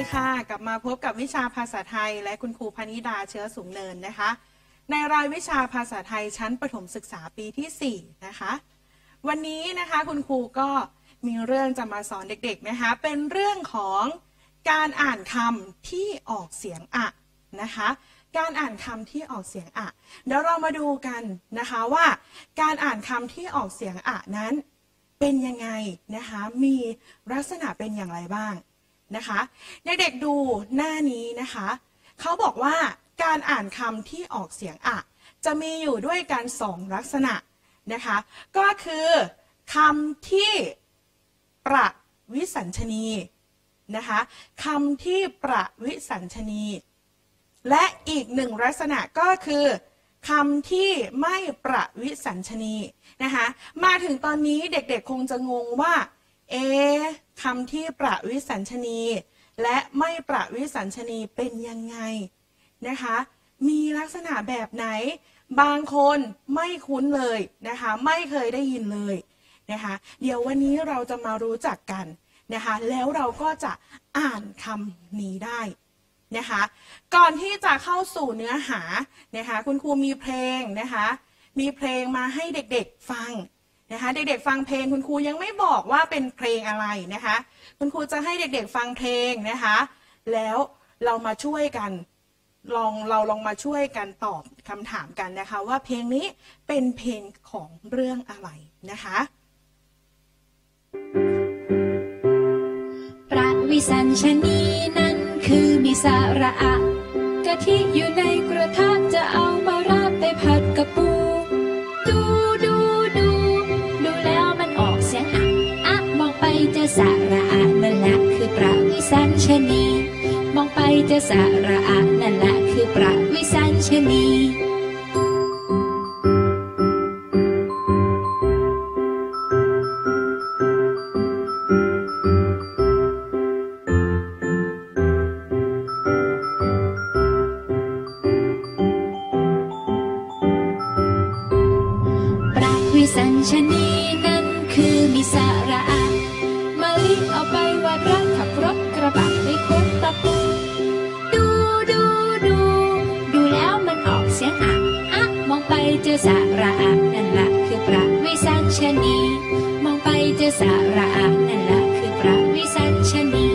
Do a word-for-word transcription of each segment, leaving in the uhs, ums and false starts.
ค่ะกลับมาพบกับวิชาภาษาไทยและคุณครูพนิดาเชื้อสูงเนินนะคะในรายวิชาภาษาไทยชั้นประถมศึกษาปีที่สี่นะคะวันนี้นะคะคุณครูก็มีเรื่องจะมาสอนเด็กๆนะคะเป็นเรื่องของการอ่านคำที่ออกเสียงอะนะคะการอ่านคำที่ออกเสียงอะเดี๋ยวเรามาดูกันนะคะว่าการอ่านคำที่ออกเสียงอะนั้นเป็นยังไงนะคะมีลักษณะเป็นอย่างไรบ้างนะคะเด็กๆดูหน้านี้นะคะเขาบอกว่าการอ่านคำที่ออกเสียงอะจะมีอยู่ด้วยกันสองลักษณะนะคะก็คือคำที่ประวิสัญชนีนะคะคำที่ประวิสัญชนีและอีกหนึ่งลักษณะก็คือคำที่ไม่ประวิสัญชนีนะคะมาถึงตอนนี้เด็กๆคงจะงงว่าเอคำที่ประวิสัญชนีและไม่ประวิสัญชนีเป็นยังไงนะคะมีลักษณะแบบไหนบางคนไม่คุ้นเลยนะคะไม่เคยได้ยินเลยนะคะเดี๋ยววันนี้เราจะมารู้จักกันนะคะแล้วเราก็จะอ่านคำนี้ได้นะคะก่อนที่จะเข้าสู่เนื้อหานะคะคุณครูมีเพลงนะคะมีเพลงมาให้เด็กๆฟังนะคะเด็กๆฟังเพลงคุณครูยังไม่บอกว่าเป็นเพลงอะไรนะคะคุณครูจะให้เด็กๆฟังเพลงนะคะแล้วเรามาช่วยกันลองเราลองมาช่วยกันตอบคำถามกันนะคะว่าเพลงนี้เป็นเพลงของเรื่องอะไรนะคะประวิสัญชนีนั้นคือมีสาระอะกะทิอยู่ในกระทะจะเอามาราดไปผัดกับปูดูดูดูดูแล้วมันออกเสียงอะอะมองไปเจอสาระอะนั่นแหละคือประวิสัญชนีมองไปเจอสาระอะนั่นแหละคือประวิสัญชนีสัญชนีนั้นคือมีสาระอะมะลิเอาไปไหว้พระขับรถกระบะไปค้นตะปูดูดูดูดูแล้วมันออกเสียงอะอะมองไปเจอสาระอะนั่นแหละคือประวิสัญชนีมองไปเจอสาระอะนั่นแหละคือประวิสัญชนี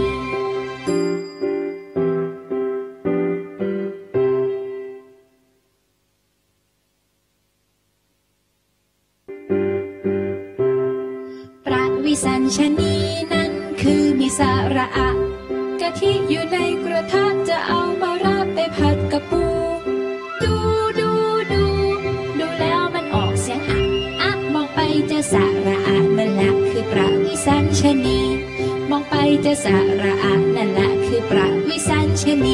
วิสัญชนีนั้นคือมีสาระอะกะทิอยู่ในกระทะจะเอามาราดไปผัดกับปูดูดูดูดูแล้วมันออกเสียงอะอะมองไปเจอสาระอะนั่นแหละคือประวิสัญชนีมองไปเจอสาระอะนั่นแหละคือประวิสัญชนี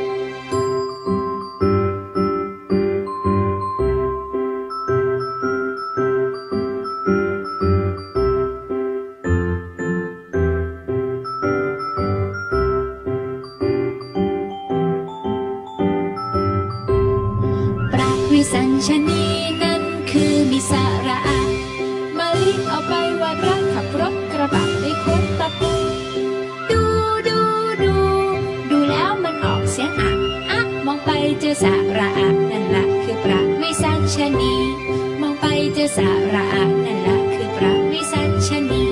วิสัญชนีนั้นคือมีสาระอะมะลิเอาไปไหว้พระขับรถกระบะไปค้นตะปูดูดูดูดูแล้วมันออกเสียงอะอะมองไปเจอสาระอะนั่นแหละคือประวิสัญชนีมองไปเจอสาระอะนั่นแหละคือประวิสัญชนี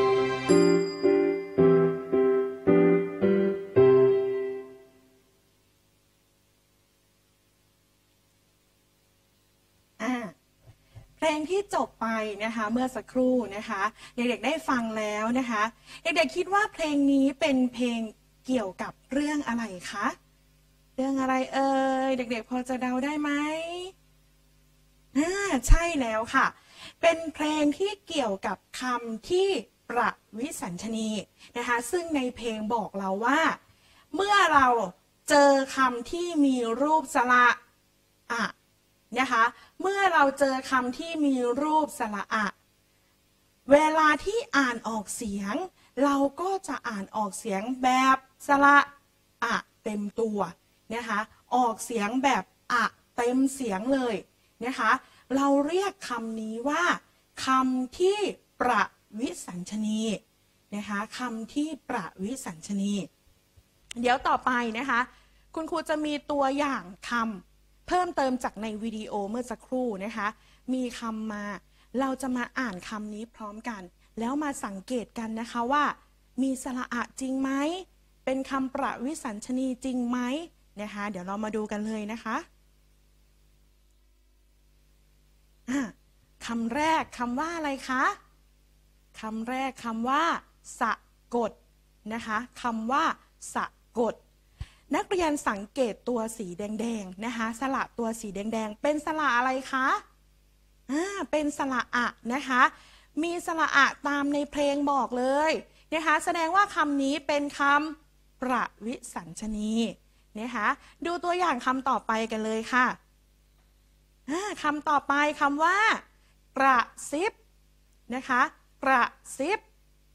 เพลงที่จบไปนะคะเมื่อสักครู่นะคะเด็กๆได้ฟังแล้วนะคะเด็กๆคิดว่าเพลงนี้เป็นเพลงเกี่ยวกับเรื่องอะไรคะเรื่องอะไรเอ่ยเด็กๆพอจะเดาได้ไหมอ่าใช่แล้วค่ะเป็นเพลงที่เกี่ยวกับคำที่ประวิสัญชนีนะคะซึ่งในเพลงบอกเราว่าเมื่อเราเจอคำที่มีรูปสระอะนะคะเมื่อเราเจอคำที่มีรูปสระอะเวลาที่อ่านออกเสียงเราก็จะอ่านออกเสียงแบบสระอะเต็มตัวนะคะออกเสียงแบบอะเต็มเสียงเลยนะคะเราเรียกคำนี้ว่าคำที่ประวิสัญชนีนะคะคำที่ประวิสัญชนีเดี๋ยวต่อไปนะคะคุณครูจะมีตัวอย่างคำเพิ่มเติมจากในวิดีโอเมื่อสักครู่นะคะมีคำมาเราจะมาอ่านคำนี้พร้อมกันแล้วมาสังเกตกันนะคะว่ามีสระอะจริงไหมเป็นคำประวิสัญชนีจริงไหมนะคะเดี๋ยวเรามาดูกันเลยนะคะคำแรกคำว่าอะไรคะคำแรกคำว่าสะกดนะคะคำว่าสะกดนักเรียนสังเกตตัวสีแดงๆนะคะสระตัวสีแดงๆเป็นสระอะไรคะอ่าเป็นสระอะนะคะมีสระอะตามในเพลงบอกเลยนะคะแสดงว่าคำนี้เป็นคำประวิสัญชนีนะคะดูตัวอย่างคำต่อไปกันเลยค่ะคำต่อไปคำว่ากระซิบนะคะกระซิบ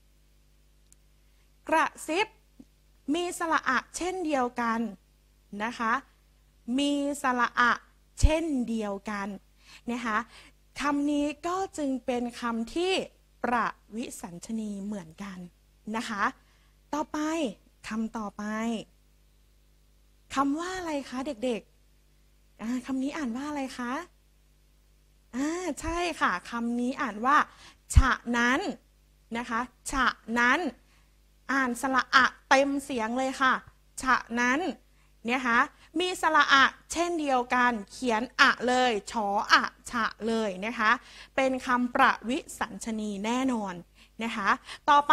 กระซิบมีสระอะเช่นเดียวกันนะคะมีสระอะเช่นเดียวกันนะคะคำนี้ก็จึงเป็นคำที่ประวิสัญชนีเหมือนกันนะคะต่อไปคำต่อไปคำว่าอะไรคะเด็กๆคำนี้อ่านว่าอะไรคะอ่าใช่ค่ะคำนี้อ่านว่าฉะนั้นนะคะฉะนั้นอ่านสระอะเต็มเสียงเลยค่ะฉะนั้นนะคะมีสระอะเช่นเดียวกันเขียนอะเลยฉออะฉะเลยนะคะเป็นคำประวิสัญชนีแน่นอนนะคะต่อไป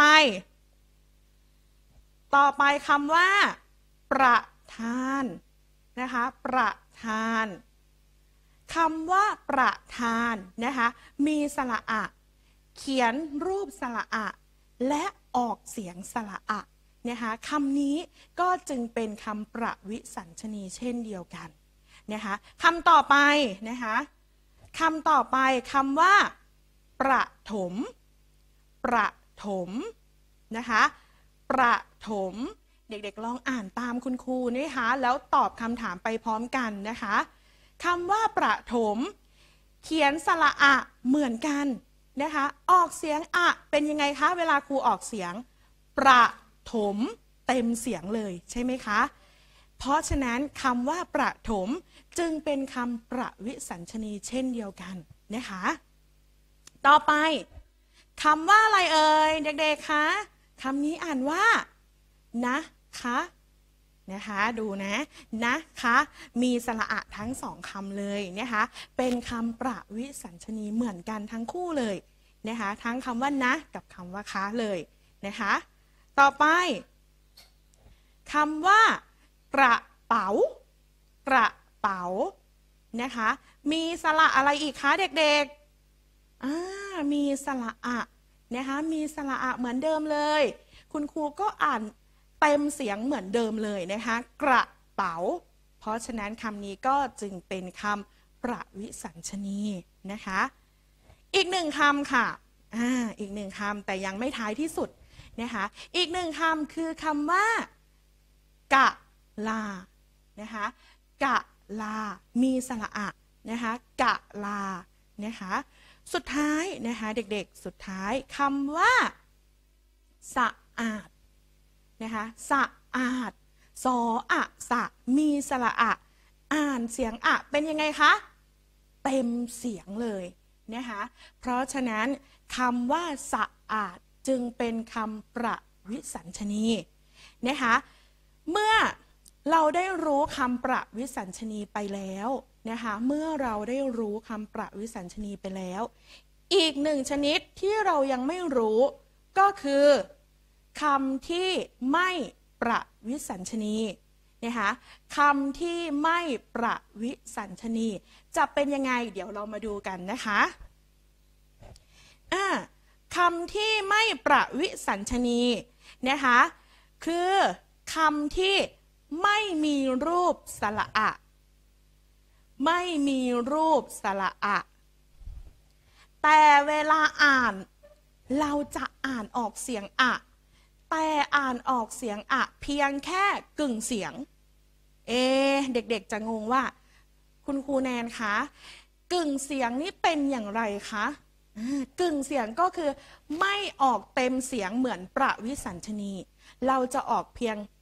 ต่อไปคำว่าประธานนะคะประธานคำว่าประธานนะคะมีสระอะเขียนรูปสระอะและออกเสียงสระอะนะคะคำนี้ก็จึงเป็นคำประวิสัญชนีเช่นเดียวกันนะคะคำต่อไปนะคะคำต่อไปคำว่าประถมประถมนะคะประถมเด็กๆลองอ่านตามคุณครูนะคะแล้วตอบคำถามไปพร้อมกันนะคะคำว่าประถมเขียนสระอะเหมือนกันนะคะออกเสียงอะเป็นยังไงคะเวลาครูออกเสียงประถมเต็มเสียงเลยใช่ไหมคะเพราะฉะนั้นคำว่าประถมจึงเป็นคำประวิสัญชนีเช่นเดียวกันนะคะต่อไปคำว่าอะไรเอ่ยเด็กๆคะคำนี้อ่านว่านะคะนะคะดูนะนะคะมีสระอะทั้งสองคำเลยนะคะเป็นคำประวิสัญชนีเหมือนกันทั้งคู่เลยนะคะทั้งคำว่านะกับคำว่าคะเลยนะคะต่อไปคำว่ากระเป๋ากระเป๋านะคะมีสระอะไรอีกคะเด็กๆอ่ามีสระอะนะคะมีสระอะเหมือนเดิมเลยคุณครูก็อ่านเต็มเสียงเหมือนเดิมเลยนะคะกระเป๋าเพราะฉะนั้นคำนี้ก็จึงเป็นคำประวิสัญชนีนะคะอีกหนึ่งคำค่ะอ่าอีกหนึ่งคำแต่ยังไม่ท้ายที่สุดนะคะอีกหนึ่งคำคือคำว่ากะลานะคะกะลามีสระอะนะคะกะลานะคะสุดท้ายนะคะเด็กๆสุดท้ายคำว่าสะอาดนะคะสะอาดสออะสะมีสระอะอ่านเสียงอะเป็นยังไงคะเต็มเสียงเลยนะคะเพราะฉะนั้นคำว่าสะอาดจึงเป็นคำประวิสัญชนีนะคะเมื่อเราได้รู้คำประวิสัญชนีไปแล้วนะคะเมื่อเราได้รู้คำประวิสัญชนีไปแล้วอีกหนึ่งชนิดที่เรายังไม่รู้ก็คือคำที่ไม่ประวิสัญชนีนะคะคำที่ไม่ประวิสัญชนีจะเป็นยังไงเดี๋ยวเรามาดูกันนะคะอ่าคำที่ไม่ประวิสัญชนีนะคะคือคำที่ไม่มีรูปสระอะไม่มีรูปสระอะแต่เวลาอ่านเราจะอ่านออกเสียงอะแต่อ่านออกเสียงอะเพียงแค่กึ่งเสียงเอเด็กๆจะงงว่าคุณครูแนนคะกึ่งเสียงนี่เป็นอย่างไรคะกึ่งเสียงก็คือไม่ออกเต็มเสียงเหมือนประวิสัญชนีเราจะออกเพียง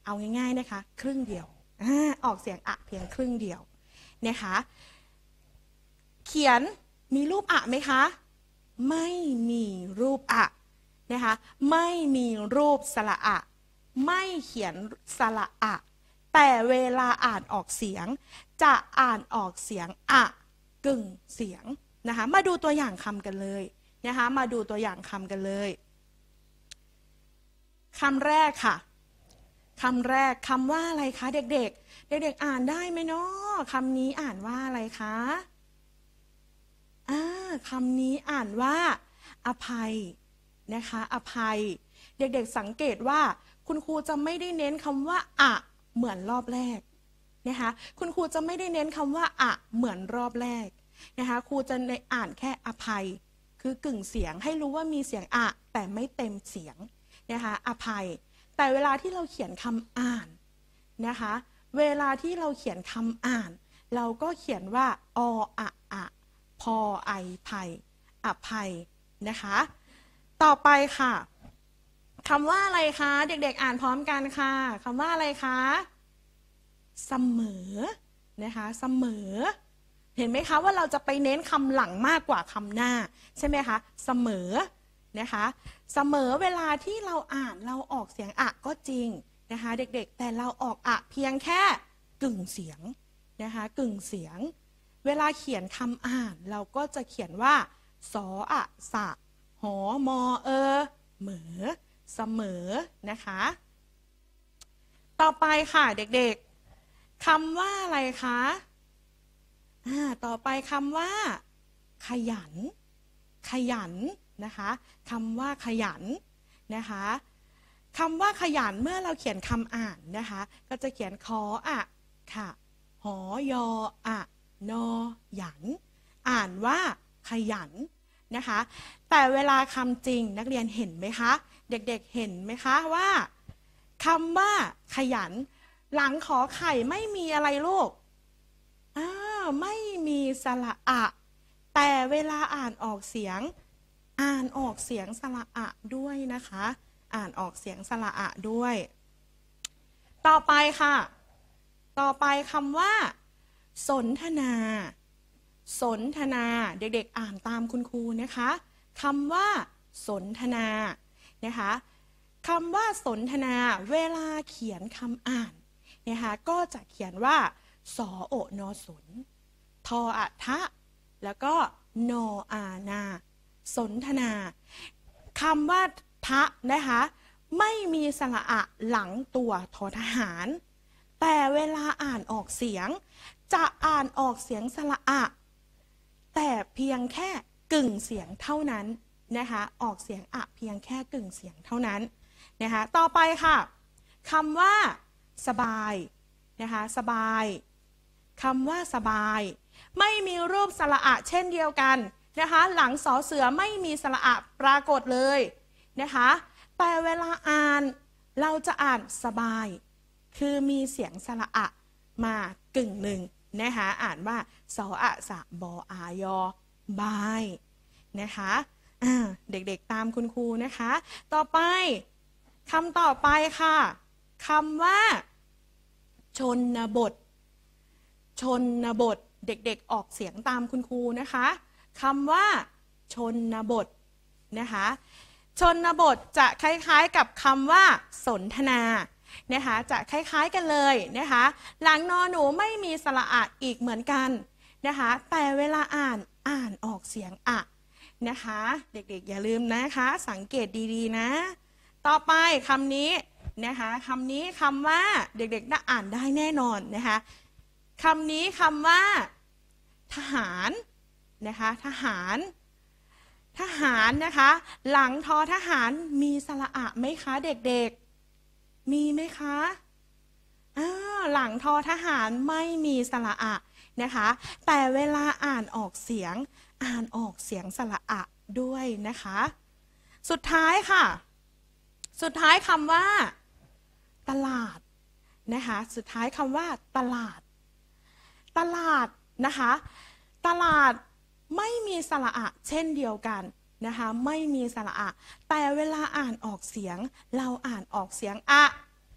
เอาง่ายๆนะคะครึ่งเดียวอออกเสียงอะเพียงครึ่งเดียวนะคะเขียนมีรูปอะไหมคะไม่มีรูปอะนะคะไม่มีรูปสระอะไม่เขียนสระอะแต่เวลาอ่านออกเสียงจะอ่านออกเสียงอะกึ่งเสียงนะคะมาดูตัวอย่างคำกันเลยนะคะมาดูตัวอย่างคำกันเลยคำแรกค่ะคำแรกคำว่าอะไรคะเด็กๆเด็กๆอ่านได้ไหมเนาะคำนี้อ่านว่าอะไรคะอ่าคำนี้อ่านว่าอภัยนะคะอภัยเด็กๆสังเกตว่าคุณครูจะไม่ได้เน้นคำว่าอะเหมือนรอบแรกนะคะคุณครูจะไม่ได้เน้นคำว่าอะเหมือนรอบแรกนะคะครูจะอ่านแค่อภัยคือกึ่งเสียงให้รู้ว่ามีเสียงอะแต่ไม่เต็มเสียงนะคะอภัยแต่เวลาที่เราเขียนคำอ่านนะคะเวลาที่เราเขียนคำอ่านเราก็เขียนว่าออะอะพอไอภัยอภัยนะคะต่อไปค่ะคำว่าอะไรคะเด็กๆอ่านพร้อมกันค่ะคำว่าอะไรคะเสมอนะคะเสมอเห็นไหมคะว่าเราจะไปเน้นคำหลังมากกว่าคำหน้าใช่ไหมคะเสมอนะคะเสมอเวลาที่เราอ่านเราออกเสียงอะก็จริงนะคะเด็กๆแต่เราออกอะเพียงแค่กึ่งเสียงนะคะกึ่งเสียงเวลาเขียนคำอ่านเราก็จะเขียนว่าสออะสะหอมอเออเหมอเสมอนะคะต่อไปค่ะเด็กๆคำว่าอะไรคะอ่าต่อไปคำว่าขยันขยันนะคะคำว่าขยันนะคะคำว่าขยันเมื่อเราเขียนคำอ่านนะคะก็จะเขียนขออะค่ะหอยออะนอหยันอ่านว่าขยันนะคะแต่เวลาคำจริงนักเรียนเห็นไหมคะเด็กๆเห็นไหมคะว่าคำว่าขยันหลังขอไข่ไม่มีอะไรลูกอ้าวไม่มีสระอะแต่เวลาอ่านออกเสียงอ่านออกเสียงสระอะด้วยนะคะอ่านออกเสียงสระอะด้วยต่อไปค่ะต่อไปคำว่าสนทนาสนทนาเด็กๆอ่านตามคุณครูนะคะคำว่าสนทนานะคะคำว่าสนทนาเวลาเขียนคำอ่านนะคะก็จะเขียนว่าสอโอนอสนทออะทะแล้วก็นออานาสนทนาคำว่าทะนะคะไม่มีสระอะหลังตัวทอทหารแต่เวลาอ่านออกเสียงจะอ่านออกเสียงสระอะแต่เพียงแค่กึ่งเสียงเท่านั้นนะคะออกเสียงอะเพียงแค่กึ่งเสียงเท่านั้นนะคะต่อไปค่ะคำว่าสบายนะคะสบายคำว่าสบายไม่มีรูปสระอะเช่นเดียวกันนะคะหลังสอเสือไม่มีสระอะปรากฏเลยนะคะแต่เวลาอ่านเราจะอ่านสบายคือมีเสียงสระอะมากึ่งหนึ่งนะคะอ่านว่าสออะสะบออายอบายนะคะเด็กๆตามคุณครูนะคะต่อไปคำต่อไปค่ะคำว่าชนบทชนบทเด็กๆออกเสียงตามคุณครูนะคะคำว่าชนบทนะคะชนบทจะคล้ายๆกับคำว่าสนทนานะคะจะคล้ายๆกันเลยนะคะหลังนอหนูไม่มีสระอะอีกเหมือนกันนะคะแต่เวลาอ่านอ่านออกเสียงอะนะคะเด็กๆอย่าลืมนะคะสังเกตดีๆนะต่อไปคำนี้นะคะคำนี้คำว่าเด็กๆน่าอ่านได้แน่นอนนะคะคำนี้คำว่าทหารนะคะทหารทหารนะคะหลังทอทหารมีสระอะไหมคะเด็กๆมีไหมคะอ้าวหลังทอทหารไม่มีสระอะนะคะแต่เวลาอ่านออกเสียงอ่านออกเสียงสระอะด้วยนะคะสุดท้ายค่ะสุดท้ายคำว่าตลาดนะคะสุดท้ายคำว่าตลาดตลาดนะคะตลาดไม่มีสระอะเช่นเดียวกันนะคะไม่มีสระอะแต่เวลาอ่านออกเสียงเราอ่านออกเสียงอะ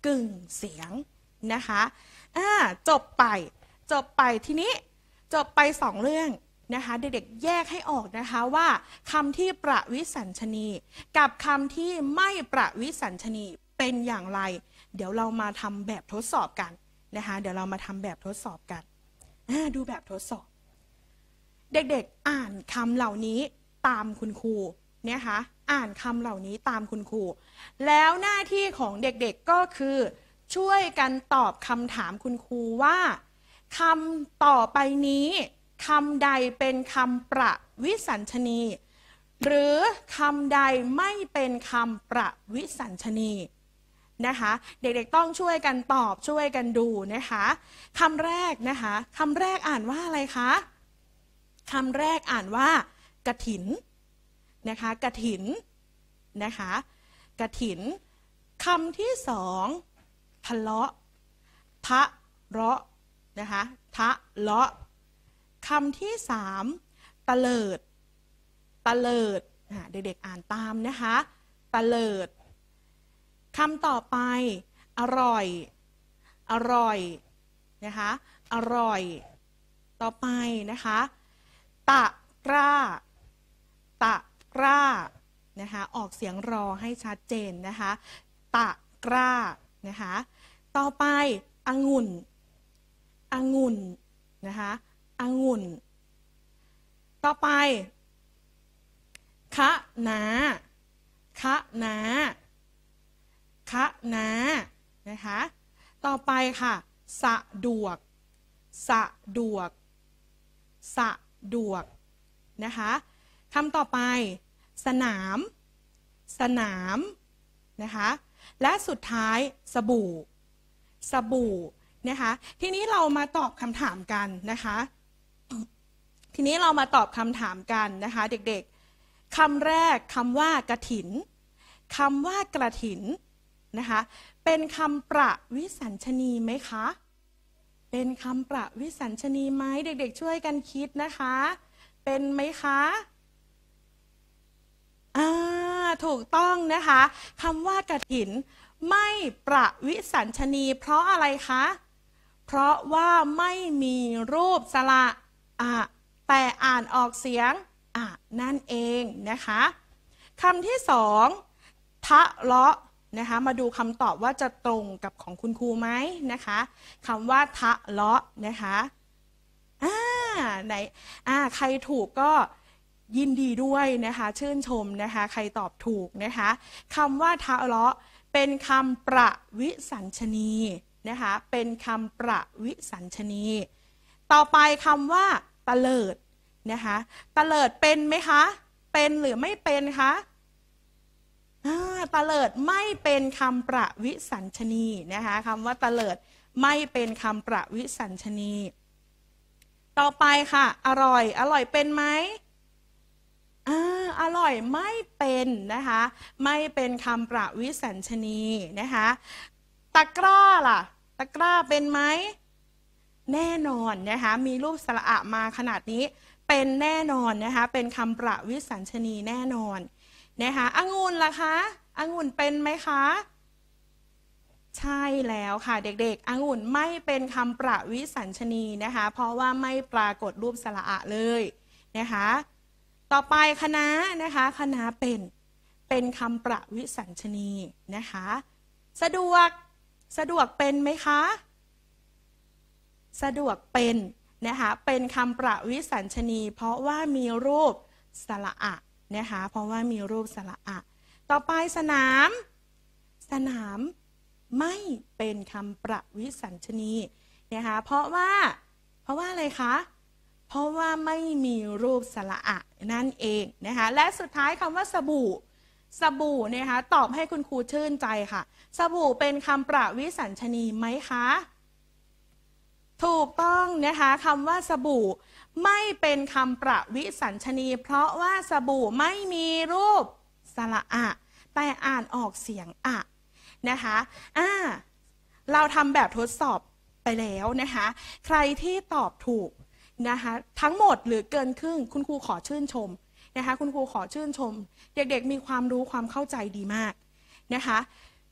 กึ่งเสียงนะคะอ่าจบไปจบไปทีนี้จบไปสองเรื่องนะคะเด็กๆแยกให้ออกนะคะว่าคำที่ประวิสัญชนีกับคำที่ไม่ประวิสัญชนีเป็นอย่างไรเดี๋ยวเรามาทำแบบทดสอบกันนะคะเดี๋ยวเรามาทำแบบทดสอบกันดูแบบทดสอบเด็กๆอ่านคำเหล่านี้ตามคุณครูนะคะอ่านคำเหล่านี้ตามคุณครูแล้วหน้าที่ของเด็กๆก็คือช่วยกันตอบคำถามคุณครูว่าคำต่อไปนี้คำใดเป็นคำประวิสัญชนีหรือคำใดไม่เป็นคำประวิสัญชนีนะคะเด็กๆต้องช่วยกันตอบช่วยกันดูนะคะคำแรกนะคะคำแรกอ่านว่าอะไรคะคำแรกอ่านว่ากฐินนะคะกฐินนะคะกฐินคำที่สองทะเลาะทะเลาะนะคะทะเลาะคำที่สามตะเลิดตะเลิดเด็กๆอ่านตามนะคะตะเลิดคำต่อไปอร่อยอร่อยนะคะอร่อยต่อไปนะคะตะกร้าตะกร้านะคะออกเสียงรอให้ชัดเจนนะคะตะกร้านะคะต่อไปองุ่นองุ่นนะคะองุ่นต่อไปคะนาคะนาคะนานะคะต่อไปค่ะสะดวกสะดวกสะดวกนะคะคำต่อไปสนามสนามนะคะและสุดท้ายสบู่สบู่นะคะทีนี้เรามาตอบคำถามกันนะคะทีนี้เรามาตอบคำถามกันนะคะเด็กๆคำแรกคำว่ากฐินคำว่ากระถินนะคะเป็นคำประวิสัญชนีไหมคะเป็นคำประวิสัญชนีไหมเด็กๆช่วยกันคิดนะคะเป็นไหมคะอ่าถูกต้องนะคะคำว่ากฐินไม่ประวิสัญชนีเพราะอะไรคะเพราะว่าไม่มีรูปสระอะแต่อ่านออกเสียงอะนั่นเองนะคะคำที่สองทะเลาะนะคะมาดูคำตอบว่าจะตรงกับของคุณครูไหมนะคะคำว่าทะเลาะนะคะอ่าไหนอ่าใครถูกก็ยินดีด้วยนะคะชื่นชมนะคะใครตอบถูกนะคะคำว่าทะเลาะเป็นคำประวิสัญชนีนะคะเป็นคำประวิสัญชนีต่อไปคำว่าตะเลิดนะคะตะเลิดเป็นไหมคะเป็นหรือไม่เป็นคะตะเลิดไม่เป็นคำประวิสัญชนีนะคะคำว่าตะเลิดไม่เป็นคำประวิสัญชนีต่อไปค่ะอร่อยอร่อยเป็นไหมอ่าอร่อยไม่เป็นนะคะไม่เป็นคำประวิสัญชนีนะคะตะกร้าล่ะตะกร้าเป็นไหมแน่นอนนะคะมีรูปสระอะมาขนาดนี้เป็นแน่นอนนะคะเป็นคำประวิสัญชนีแน่นอนนะคะองุ่นล่ะคะองุ่นเป็นไหมคะใช่แล้วค่ะเด็กๆองุ่นไม่เป็นคำประวิสัญชนีนะคะเพราะว่าไม่ปรากฏรูปสระอะเลยนะคะต่อไปคะน้านะคะคะน้าเป็นเป็นคำประวิสัญชนีนะคะสะดวกสะดวกเป็นไหมคะสะดวกเป็นนะคะเป็นคำประวิสัญชนีเพราะว่ามีรูปสระอะนะคะเพราะว่ามีรูปสระอะต่อไปสนามสนามไม่เป็นคำประวิสัญชนีนะคะเพราะว่าเพราะว่าอะไรคะเพราะว่าไม่มีรูปสระอะนั่นเองนะคะและสุดท้ายคำว่าสบู่สบู่นะคะตอบให้คุณครูชื่นใจค่ะสบู่เป็นคำประวิสัญชนีไหมคะถูกต้องนะคะคำว่าสบู่ไม่เป็นคำประวิสัญชนีเพราะว่าสบู่ไม่มีรูปสระอะแต่อ่านออกเสียงอะนะคะอ่าเราทำแบบทดสอบไปแล้วนะคะใครที่ตอบถูกนะคะทั้งหมดหรือเกินครึ่งคุณครูขอชื่นชมนะคะคุณครูขอชื่นชมเด็กๆมีความรู้ความเข้าใจดีมากนะคะ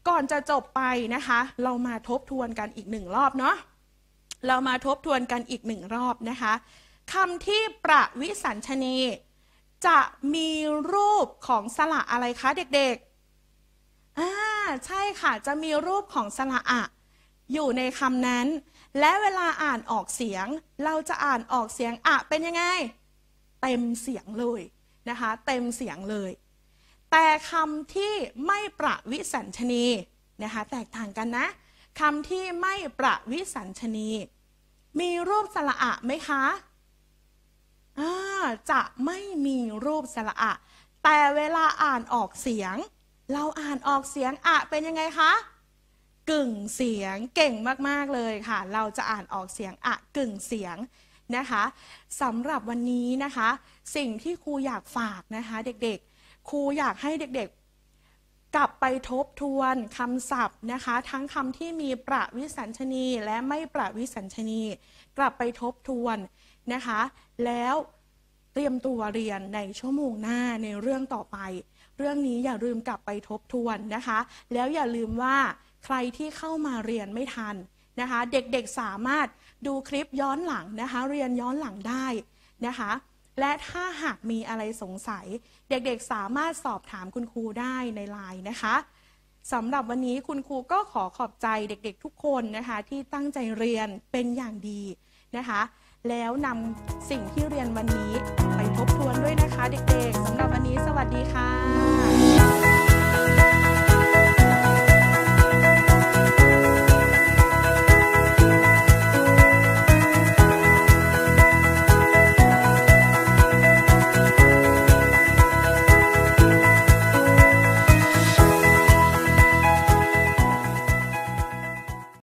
ก่อนจะจบไปนะคะเรามาทบทวนกันอีกหนึ่งรอบเนาะเรามาทบทวนกันอีกหนึ่งรอบนะคะคำที่ประวิสัญชนีจะมีรูปของสระอะไรคะเด็กๆอ่าใช่ค่ะจะมีรูปของสระอะอยู่ในคำนั้นและเวลาอ่านออกเสียงเราจะอ่านออกเสียงอะเป็นยังไงเต็มเสียงเลยนะคะเต็มเสียงเลยแต่คำที่ไม่ประวิสัญชนีนะคะแตกต่างกันนะคำที่ไม่ประวิสัญชนีมีรูปสระอะไหมคะอ่าจะไม่มีรูปสระอะแต่เวลาอ่านออกเสียงเราอ่านออกเสียงอะเป็นยังไงคะกึ่งเสียงเก่งมากๆเลยค่ะเราจะอ่านออกเสียงอะกึ่งเสียงนะคะสำหรับวันนี้นะคะสิ่งที่ครูอยากฝากนะคะเด็กๆครูอยากให้เด็กๆกลับไปทบทวนคำศัพท์นะคะทั้งคำที่มีประวิสัญชนีและไม่ประวิสัญชนีกลับไปทบทวนนะคะแล้วเตรียมตัวเรียนในชั่วโมงหน้าในเรื่องต่อไปเรื่องนี้อย่าลืมกลับไปทบทวนนะคะแล้วอย่าลืมว่าใครที่เข้ามาเรียนไม่ทันนะคะเด็กๆสามารถดูคลิปย้อนหลังนะคะเรียนย้อนหลังได้นะคะและถ้าหากมีอะไรสงสัยเด็กๆสามารถสอบถามคุณครูได้ในไลน์นะคะสำหรับวันนี้คุณครูก็ขอขอบใจเด็กๆทุกคนนะคะที่ตั้งใจเรียนเป็นอย่างดีนะคะแล้วนำสิ่งที่เรียนวันนี้ไปทบทวนด้วยนะคะเด็กๆสำหรับวันนี้สวัสดีค่ะ